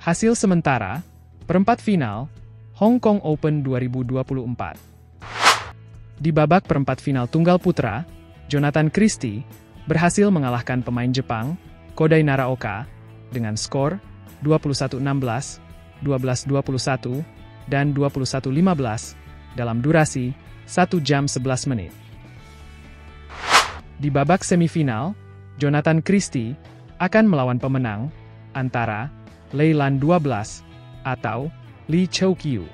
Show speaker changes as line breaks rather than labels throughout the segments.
Hasil sementara, perempat final, Hong Kong Open 2024. Di babak perempat final tunggal putra, Jonathan Christie berhasil mengalahkan pemain Jepang, Kodai Naraoka, dengan skor 21-16, 12-21, dan 21-15, dalam durasi 1 jam 11 menit. Di babak semifinal, Jonathan Christie akan melawan pemenang antara Lei Lan 12 atau Lee Chou-kyu.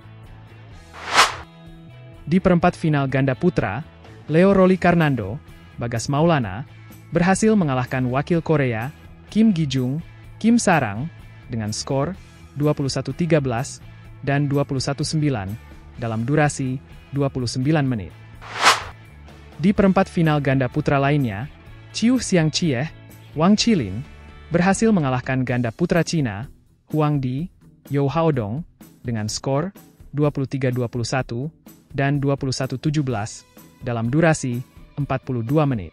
Di perempat final ganda putra, Leo Rolly Carnando, Bagas Maulana, berhasil mengalahkan wakil Korea, Kim Gi-jung, Kim Sarang, dengan skor 21-13 dan 21-9 dalam durasi 29 menit. Di perempat final ganda putra lainnya, Chiu Xiang-chieh, Wang Qilin, berhasil mengalahkan ganda putra Cina, Huang Di, You Haodong, dengan skor 23-21 dan 21-17 dalam durasi 42 menit.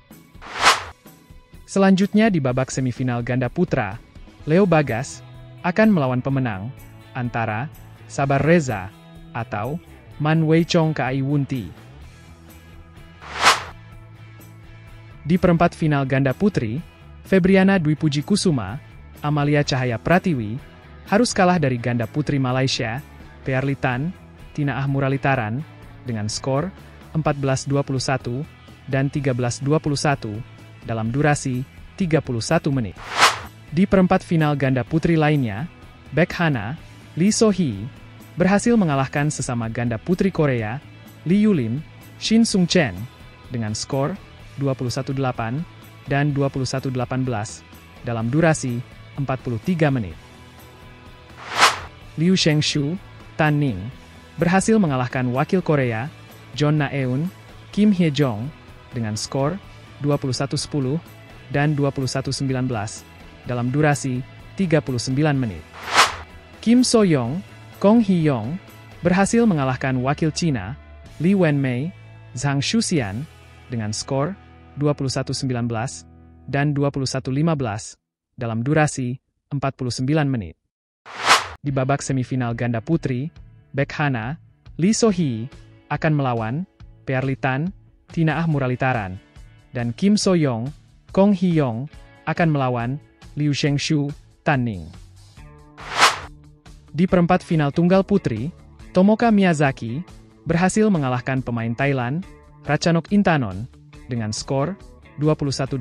Selanjutnya di babak semifinal ganda putra, Leo Bagas akan melawan pemenang antara Sabar Reza atau Man Wei-chong Kai Wunti. Di perempat final ganda putri, Febriana Dwi Puji Kusuma, Amalia Cahaya Pratiwi, harus kalah dari ganda putri Malaysia, Pearly Tan, Tina Ahmuralitaran, dengan skor 14-21 dan 13-21 dalam durasi 31 menit. Di perempat final ganda putri lainnya, Baek Hana, Lee So-hee, berhasil mengalahkan sesama ganda putri Korea, Lee Yulim, Shin Sung-chen, dengan skor 21-8 dan 21-18 dalam durasi 43 menit. Liu Shengshu, Tan Ning, berhasil mengalahkan wakil Korea, John Na-eun, Kim Hye-jong, dengan skor 21-10 dan 21-19 dalam durasi 39 menit. Kim So-young, Kong Hee-yong, berhasil mengalahkan wakil Cina, Li Wenmei, Zhang Shuxian, dengan skor 21-19 dan 21-15 dalam durasi 49 menit. Di babak semifinal ganda putri, Baek Hana, Lee So-hee akan melawan Pearly Tan, Tina Ahmuralitaran, dan Kim So-young, Kong Hee-yong akan melawan Liu Shengshu, Tan Ning. Di perempat final tunggal putri, Tomoka Miyazaki berhasil mengalahkan pemain Thailand, Ratchanok Intanon, dengan skor 21-18,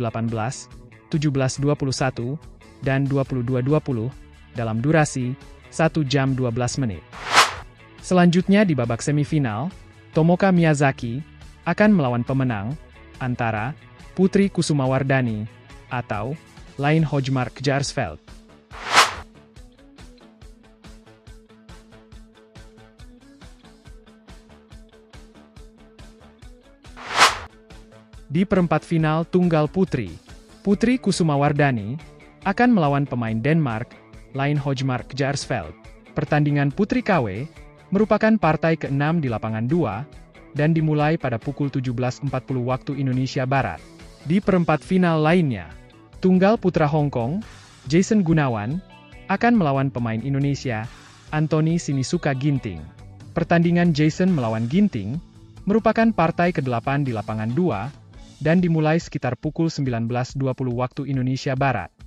17-21, dan 22-20 dalam durasi 1 jam 12 menit. Selanjutnya di babak semifinal, Tomoka Miyazaki akan melawan pemenang antara Putri Kusumawardhani atau Lain Hojmark Jarsveld. Di perempat final tunggal putri, Putri Kusumawardhani akan melawan pemain Denmark, Lain Hojmark Jarsveld. Pertandingan Putri KW merupakan partai ke-6 di lapangan 2 dan dimulai pada pukul 17.40 waktu Indonesia Barat. Di perempat final lainnya, tunggal putra Hong Kong, Jason Gunawan, akan melawan pemain Indonesia, Anthony Sinisuka Ginting. Pertandingan Jason melawan Ginting merupakan partai ke-8 di lapangan 2 dan dimulai sekitar pukul 19.20 waktu Indonesia Barat.